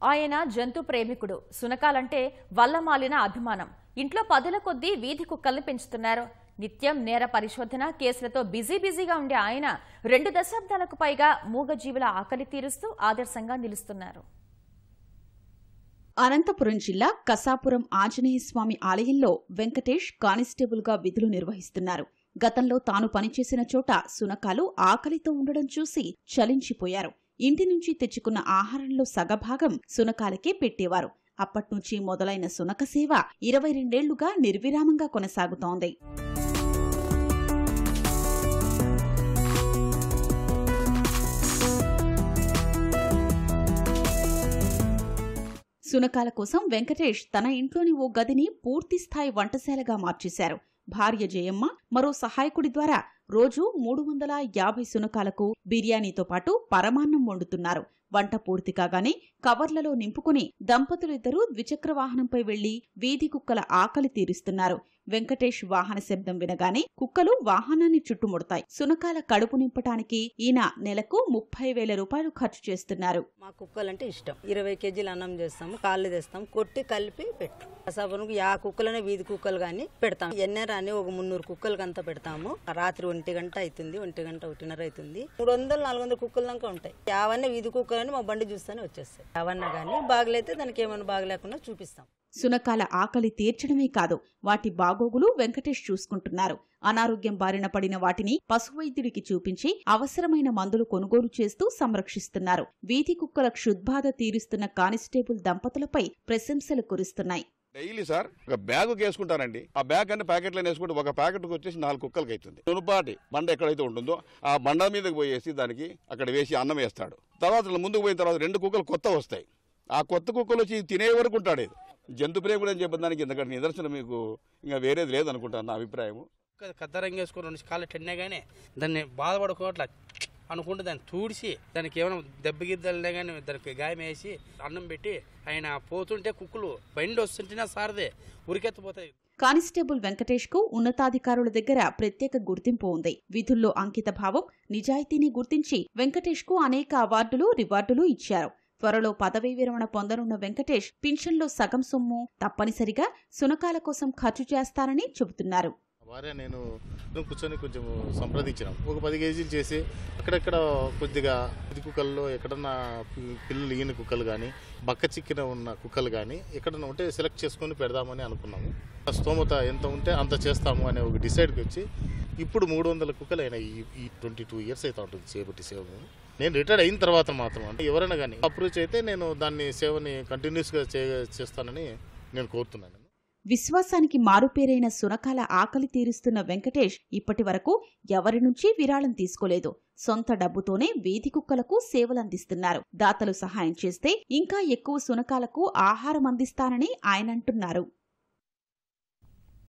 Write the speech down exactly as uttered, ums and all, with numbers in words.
ఆయన జంతు ప్రేమికుడు. సునకాలంటే వల్లమాలిన అభిమానం. ఇంట్లో పదుల కొద్దీ వీధి కుక్కల్ని పెంచుతున్నారు. నిత్యం నేర పరిశోధన కేసులతో బిజీ బిజీగా ఉండే ఆయన రెండు దశాబ్దాలకు పైగా మూగజీవుల ఆకలి తీరుస్తూ ఆదర్శంగా నిలుస్తున్నారు. అనంతపురం జిల్లా కసాపురం ఆంజనేయస్వామి ఆలయంలో వెంకటేష్ కానిస్టేబుల్ గా విధులు నిర్వహిస్తున్నారు. గతంలో తాను పనిచేసిన చోట సునకాలు ఆకలితో ఉండడం చూసి చలించిపోయారు. ఇంటి నుంచి తెచ్చుకున్న ఆహారంలో సగభాగం సునకాలకే పెట్టేవారు. అప్పట్నుంచి మొదలైన సునక సేవ ఇరవై రెండేళ్లుగా నిర్విరామంగా కొనసాగుతోంది. సునకాల కోసం వెంకటేష్ తన ఇంట్లోని ఓ గదిని పూర్తిస్థాయి వంటశాలగా మార్చేశారు. భార్య జయమ్మ మరో సహాయకుడి ద్వారా రోజు మూడు వందల యాభై సునకాలకు బిర్యానీతో పాటు పరమాన్నం వండుతున్నారు. వంట పూర్తి కాగానే కవర్లలో నింపుకుని దంపతులిద్దరూ ద్విచక్ర వాహనంపై వెళ్లి వీధి కుక్కల ఆకలి తీరుస్తున్నారు. వెంకటేష్ వాహన శబ్దం వినగానే కుక్కలు వాహనాన్ని చుట్టుముడతాయి. సునకాల కడుపు నింపటానికి ఈయన నెలకు ముప్పై వేల రూపాయలు ఖర్చు చేస్తున్నారు. మా కుక్కలంటే ఇష్టం. ఇరవై కేజీలు అన్నం చేస్తాము, కాళ్ళు తెస్తాం, కొట్టి కలిపి పెట్టు సభకు యా కుక్కలనే వీధి కుక్కలు గాని పెడతాం. ఎన్నరాని ఒక మున్నూరు కుక్కలకి అంతా పెడతాము. రాత్రి ఒంటి గంట అవుతుంది, ఒంటి గంట ఒకటిన్నర అవుతుంది. మూడు వందలు నాలుగు వందల కుక్కల దాకా ఉంటాయి. యావన్న వీధి కుక్కలని మా బండి చూస్తేనే వచ్చేస్తాయి. యావన్న గానీ బాగలైతే దానికి ఏమైనా బాగలేకుండా చూపిస్తాం. సునకాల ఆకలి తీర్చడమే కాదు, వాటి బాగోగులు వెంకటేష్ చూసుకుంటున్నారు. అనారోగ్యం బారిన పడిన వాటిని పశువైద్యుడికి చూపించి అవసరమైన మందులు కొనుగోలు చేస్తూ సంరక్షిస్తున్నారు. వీధి కుక్కల క్షుద్బాధ తీరుస్తున్న కానిస్టేబుల్ దంపతులపై ప్రశంసలు కురుస్తున్నాయి. డైలీ సార్ ఒక బ్యాగ్ వేసుకుంటానండి. ఆ బ్యాగ్ అన్ని ప్యాకెట్లో వేసుకుంటే ఒక ప్యాకెట్ వచ్చేసి నాలుగు కుక్కలకి అవుతుంది. నునుపాటి బండ ఎక్కడైతే ఉంటుందో ఆ బండ మీదకి పోయేసి దానికి అక్కడ వేసి అన్నం వేస్తాడు. తర్వాత ముందుకు పోయిన తర్వాత రెండు కుక్కలు కొత్త వస్తాయి. ఆ కొత్త కుక్కలు వచ్చి తినే వరకు ఉంటాడు. జంతు ప్రేమికుడు అని చెప్పడానికి ఇంతకంటే నిదర్శనం మీకు ఇంకా వేరేది లేదనుకుంటాను నా అభిప్రాయము. కద్దరంగా వేసుకొని రెండు కాళ్ళు టెన్నే దాన్ని బాధపడుకోవట్లా అనుకుంటే దాన్ని తూడిసి దానికి ఏమైనా దెబ్బ గిద్దలనే కానీ దానికి గాయం వేసి అన్నం పెట్టి ఆయన పోతుంటే కుక్కలు బండి వస్తుంటేనే సారదే ఉరికెత్తిపోతాయి. కానిస్టేబుల్ వెంకటేష్ కు ఉన్నతాధికారుల దగ్గర ప్రత్యేక గుర్తింపు ఉంది. విధుల్లో అంకిత భావం, నిజాయితీని గుర్తించి వెంకటేష్ కు అనేక అవార్డులు, రివార్డులు ఇచ్చారు. త్వరలో పదవీ విరమణ పొందనున్న వెంకటేష్ పింఛన్లో సగం సొమ్ము తప్పనిసరిగా సునకాల కోసం ఖర్చు చేస్తారని చెబుతున్నారు. భార్య నేను కూర్చొని కొంచెం సంప్రదించినాం. ఒక పది కేజీలు చేసి అక్కడెక్కడ కొద్దిగా ఇది కుక్కల్లో ఎక్కడన్నా పిల్లలు ఈయన కుక్కలు కానీ బక్క చిక్కిన ఉన్న కుక్కలు కానీ ఎక్కడన్నా ఉంటే సెలెక్ట్ చేసుకొని పెడదామని అనుకున్నాము. స్తోమత ఎంత ఉంటే అంత చేస్తాము అనే ఒక డిసైడ్కి వచ్చి ఇప్పుడు మూడు వందల కుక్కలు అయినా ఈ ట్వంటీ టూ ఇయర్స్ అయితే ఉంటుంది చేపట్టి సేవ. నేను రిటైర్డ్ అయిన తర్వాత మాత్రం అంటే ఎవరైనా కానీ అప్రోచ్ అయితే నేను దాన్ని సేవని కంటిన్యూస్గా చేస్తానని నేను కోరుతున్నాను. విశ్వాసానికి మారుపేరైన సునకాల ఆకలి తీరుస్తున్న వెంకటేష్ ఇప్పటి వరకు ఎవరి నుంచి విరాళం తీసుకోలేదు. సొంత డబ్బుతోనే వీధి కుక్కలకు సేవలందిస్తున్నారు. దాతలు సహాయం చేస్తే ఇంకా ఎక్కువ సునకాలకు ఆహారం అందిస్తానని ఆయన అంటున్నారు.